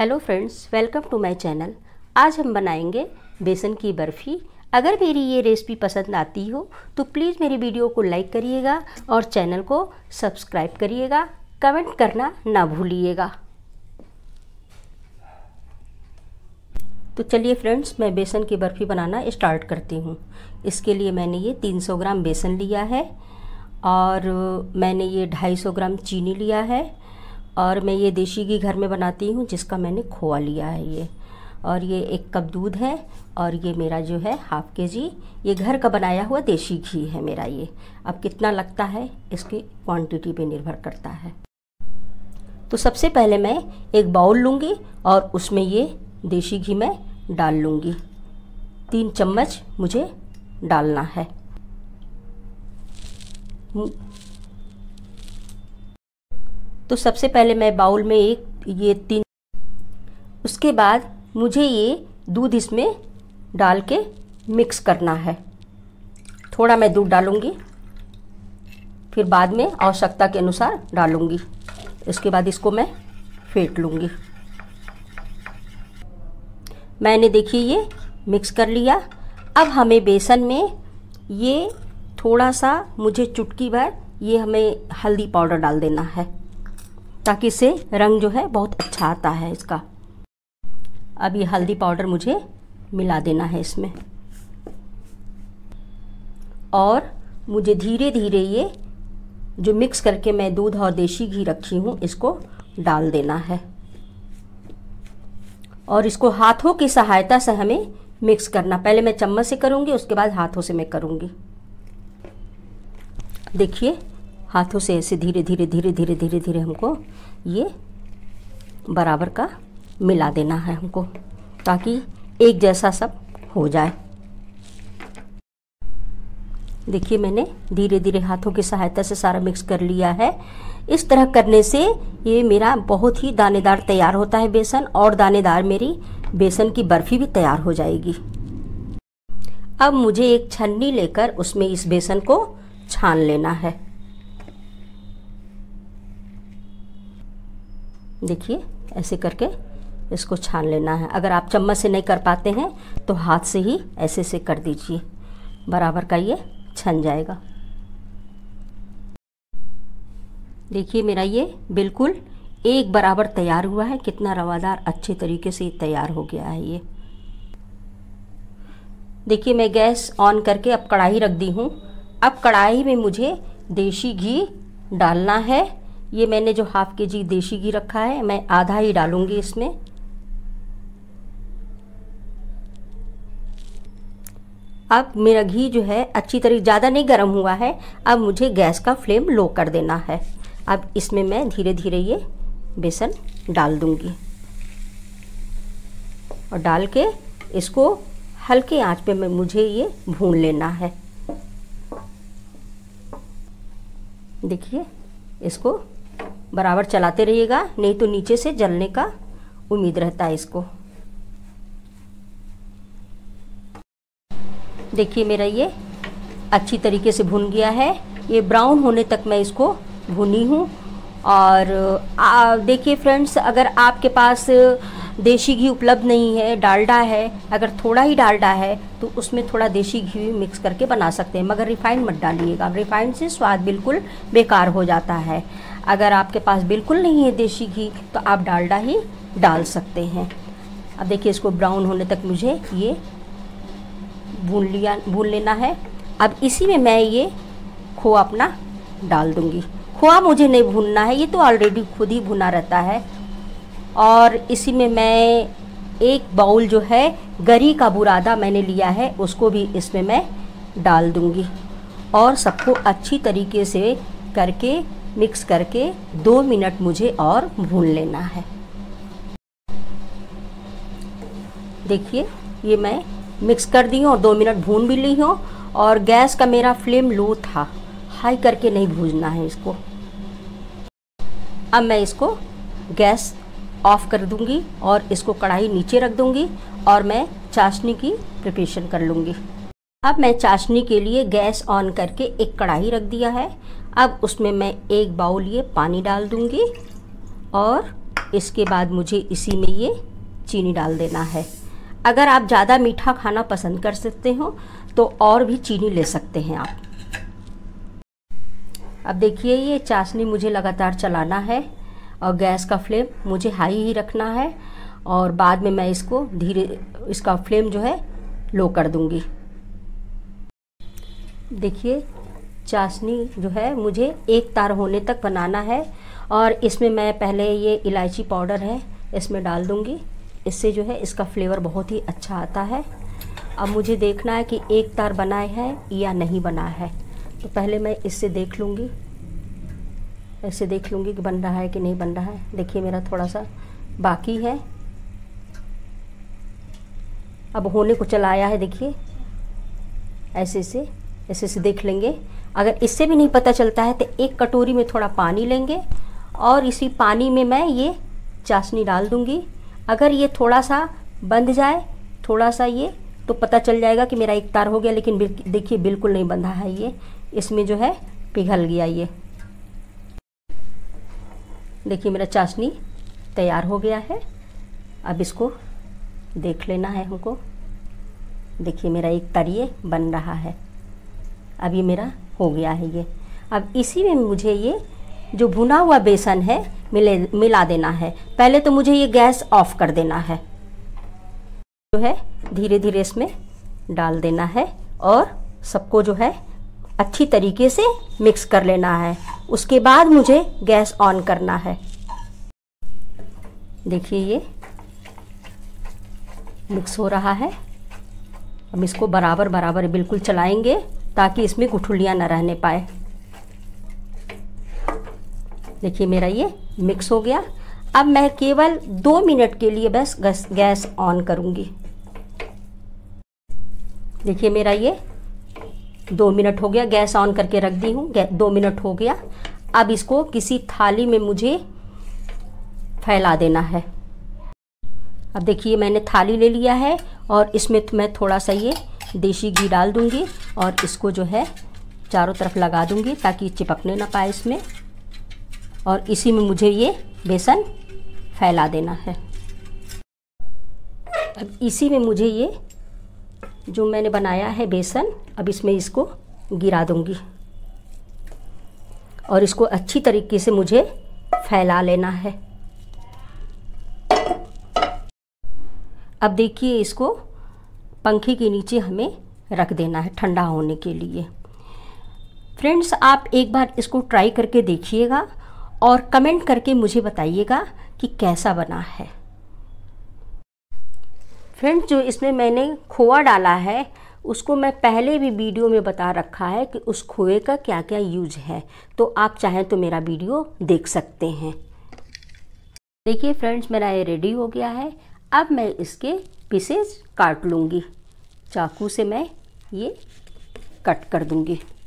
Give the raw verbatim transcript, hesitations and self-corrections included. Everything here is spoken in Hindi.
Hello friends, welcome to my channel. आज हम बनाएंगे बेसन की बर्फ़ी। अगर मेरी ये रेसिपी पसंद आती हो तो प्लीज़ मेरी वीडियो को लाइक करिएगा और चैनल को सब्सक्राइब करिएगा। कमेंट करना ना भूलिएगा। तो चलिए फ्रेंड्स, मैं बेसन की बर्फ़ी बनाना स्टार्ट करती हूँ। इसके लिए मैंने ये तीन सौ ग्राम बेसन लिया है और मैंने ये ढाई सौ ग्राम चीनी लिया है और मैं ये देसी घी घर में बनाती हूँ जिसका मैंने खोआ लिया है ये, और ये एक कप दूध है और ये मेरा जो है हाफ के जी ये घर का बनाया हुआ देसी घी है मेरा ये। अब कितना लगता है इसकी क्वांटिटी पे निर्भर करता है। तो सबसे पहले मैं एक बाउल लूँगी और उसमें ये देसी घी मैं डाल लूँगी। तीन चम्मच मुझे डालना है। तो सबसे पहले मैं बाउल में एक ये तीन, उसके बाद मुझे ये दूध इसमें डाल के मिक्स करना है। थोड़ा मैं दूध डालूँगी, फिर बाद में आवश्यकता के अनुसार डालूँगी। इसके बाद इसको मैं फेंट लूँगी। मैंने देखिए ये मिक्स कर लिया। अब हमें बेसन में ये थोड़ा सा, मुझे चुटकी भर ये हमें हल्दी पाउडर डाल देना है ताकि इससे रंग जो है बहुत अच्छा आता है इसका। अब ये हल्दी पाउडर मुझे मिला देना है इसमें और मुझे धीरे धीरे ये जो मिक्स करके मैं दूध और देसी घी रखी हूँ इसको डाल देना है और इसको हाथों की सहायता से हमें मिक्स करना। पहले मैं चम्मच से करूँगी, उसके बाद हाथों से मैं करूँगी। देखिए हाथों से ऐसे धीरे धीरे धीरे धीरे धीरे धीरे हमको ये बराबर का मिला देना है हमको, ताकि एक जैसा सब हो जाए। देखिए मैंने धीरे धीरे हाथों की सहायता से सारा मिक्स कर लिया है। इस तरह करने से ये मेरा बहुत ही दानेदार तैयार होता है बेसन, और दानेदार मेरी बेसन की बर्फ़ी भी तैयार हो जाएगी। अब मुझे एक छन्नी लेकर उसमें इस बेसन को छान लेना है। देखिए ऐसे करके इसको छान लेना है। अगर आप चम्मच से नहीं कर पाते हैं तो हाथ से ही ऐसे से कर दीजिए, बराबर का ये छन जाएगा। देखिए मेरा ये बिल्कुल एक बराबर तैयार हुआ है। कितना रवादार अच्छे तरीके से तैयार हो गया है ये। देखिए मैं गैस ऑन करके अब कढ़ाई रख दी हूँ। अब कढ़ाई में मुझे देसी घी डालना है। ये मैंने जो हाफ के जी देसी घी रखा है मैं आधा ही डालूंगी इसमें। अब मेरा घी जो है अच्छी तरह ज़्यादा नहीं गर्म हुआ है। अब मुझे गैस का फ्लेम लो कर देना है। अब इसमें मैं धीरे धीरे ये बेसन डाल दूंगी और डाल के इसको हल्के आंच पे मैं मुझे ये भून लेना है। देखिए इसको बराबर चलाते रहिएगा, नहीं तो नीचे से जलने का उम्मीद रहता है इसको। देखिए मेरा ये अच्छी तरीके से भुन गया है। ये ब्राउन होने तक मैं इसको भुनी हूँ। और देखिए फ्रेंड्स, अगर आपके पास देसी घी उपलब्ध नहीं है, डालडा है, अगर थोड़ा ही डालडा है तो उसमें थोड़ा देसी घी भी मिक्स करके बना सकते हैं, मगर रिफाइंड मत डालिएगा। रिफाइंड से स्वाद बिल्कुल बेकार हो जाता है। अगर आपके पास बिल्कुल नहीं है देसी घी तो आप डालडा ही डाल सकते हैं। अब देखिए इसको ब्राउन होने तक मुझे ये भून लिया भून लेना है। अब इसी में मैं ये खोआ अपना डाल दूँगी। खोआ मुझे नहीं भूनना है, ये तो ऑलरेडी खुद ही भुना रहता है। और इसी में मैं एक बाउल जो है गरी का बुरादा मैंने लिया है उसको भी इसमें मैं डाल दूँगी और सबको अच्छी तरीके से करके मिक्स करके दो मिनट मुझे और भून लेना है। देखिए ये मैं मिक्स कर दी हूँ और दो मिनट भून भी ली हूँ। और गैस का मेरा फ्लेम लो था, हाई करके नहीं भूनना है इसको। अब मैं इसको गैस ऑफ कर दूंगी और इसको कढ़ाई नीचे रख दूंगी और मैं चाशनी की प्रिपरेशन कर लूँगी। अब मैं चाशनी के लिए गैस ऑन करके एक कढ़ाई रख दिया है। अब उसमें मैं एक बाउल ये पानी डाल दूंगी और इसके बाद मुझे इसी में ये चीनी डाल देना है। अगर आप ज़्यादा मीठा खाना पसंद कर सकते हो तो और भी चीनी ले सकते हैं आप। अब देखिए ये चाशनी मुझे लगातार चलाना है और गैस का फ्लेम मुझे हाई ही रखना है और बाद में मैं इसको धीरे इसका फ्लेम जो है लो कर दूंगी। देखिए चाशनी जो है मुझे एक तार होने तक बनाना है और इसमें मैं पहले ये इलायची पाउडर है इसमें डाल दूंगी। इससे जो है इसका फ्लेवर बहुत ही अच्छा आता है। अब मुझे देखना है कि एक तार बना है या नहीं बना है, तो पहले मैं इससे देख लूँगी, ऐसे देख लूँगी कि बन रहा है कि नहीं बन रहा है। देखिए मेरा थोड़ा सा बाकी है, अब होने को चलाया है। देखिए ऐसे से ऐसे से देख लेंगे। अगर इससे भी नहीं पता चलता है तो एक कटोरी में थोड़ा पानी लेंगे और इसी पानी में मैं ये चाशनी डाल दूँगी। अगर ये थोड़ा सा बंध जाए, थोड़ा सा ये, तो पता चल जाएगा कि मेरा एक तार हो गया। लेकिन देखिए बिल्कुल नहीं बंधा है, ये इसमें जो है पिघल गया। ये देखिए मेरा चाशनी तैयार हो गया है। अब इसको देख लेना है हमको। देखिए मेरा एक तार ये बन रहा है। अब ये मेरा हो गया है ये। अब इसी में मुझे ये जो भुना हुआ बेसन है मिले मिला देना है। पहले तो मुझे ये गैस ऑफ कर देना है, जो है धीरे धीरे इसमें डाल देना है और सबको जो है अच्छी तरीके से मिक्स कर लेना है। उसके बाद मुझे गैस ऑन करना है। देखिए ये मिक्स हो रहा है। हम इसको बराबर बराबर बिल्कुल चलाएंगे ताकि इसमें गुठलियाँ न रहने पाए। देखिए मेरा ये मिक्स हो गया। अब मैं केवल दो मिनट के लिए बस गैस गैस ऑन करूँगी। देखिए मेरा ये दो मिनट हो गया, गैस ऑन करके रख दी हूँ। दो मिनट हो गया। अब इसको किसी थाली में मुझे फैला देना है। अब देखिए मैंने थाली ले लिया है और इसमें मैं थोड़ा सा ये देसी घी डाल दूँगी और इसको जो है चारों तरफ लगा दूँगी ताकि चिपकने ना पाए इसमें। और इसी में मुझे ये बेसन फैला देना है। अब इसी में मुझे ये जो मैंने बनाया है बेसन, अब इसमें इसको गिरा दूंगी और इसको अच्छी तरीके से मुझे फैला लेना है। अब देखिए इसको पंखे के नीचे हमें रख देना है ठंडा होने के लिए। फ्रेंड्स आप एक बार इसको ट्राई करके देखिएगा और कमेंट करके मुझे बताइएगा कि कैसा बना है। फ्रेंड्स जो इसमें मैंने खोआ डाला है उसको मैं पहले भी वीडियो में बता रखा है कि उस खोए का क्या क्या यूज है, तो आप चाहें तो मेरा वीडियो देख सकते हैं। देखिए फ्रेंड्स मेरा ये रेडी हो गया है। अब मैं इसके पीसेस काट लूँगी। चाकू से मैं ये कट कर दूँगी।